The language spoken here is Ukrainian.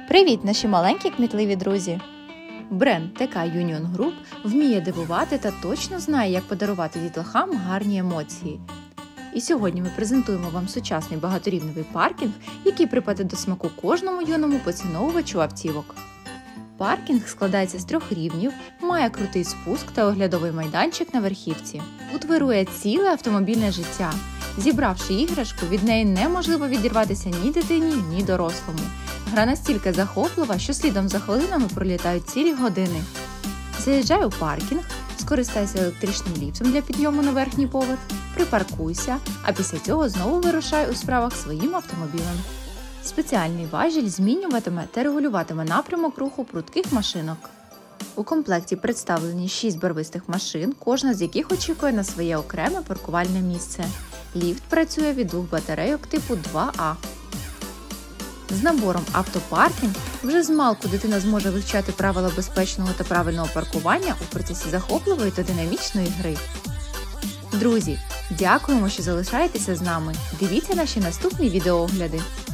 Привіт, наші маленькі кмітливі друзі! Бренд ТК Union Group вміє дивувати та точно знає, як подарувати дітлахам гарні емоції. І сьогодні ми презентуємо вам сучасний багаторівневий паркінг, який припаде до смаку кожному юному поціновувачу автівок. Паркінг складається з 3 рівнів, має крутий спуск та оглядовий майданчик на верхівці. Тут вирує ціле автомобільне життя. Зібравши іграшку, від неї неможливо відірватися ні дитині, ні дорослому. Гра настільки захоплива, що слідом за хвилинами пролітають цілі години. Заїжджай у паркінг, скористайся електричним ліфтом для підйому на верхній поверх, припаркуйся, а після цього знову вирушай у справах своїм автомобілем. Спеціальний важіль змінюватиме та регулюватиме напрямок руху прудких машинок. У комплекті представлені 6 барвистих машин, кожна з яких очікує на своє окреме паркувальне місце. Ліфт працює від 2 батарейок типу 2А. З набором автопаркінг вже змалку дитина зможе вивчати правила безпечного та правильного паркування у процесі захопливої та динамічної гри. Друзі, дякуємо, що залишаєтеся з нами. Дивіться наші наступні відеоогляди.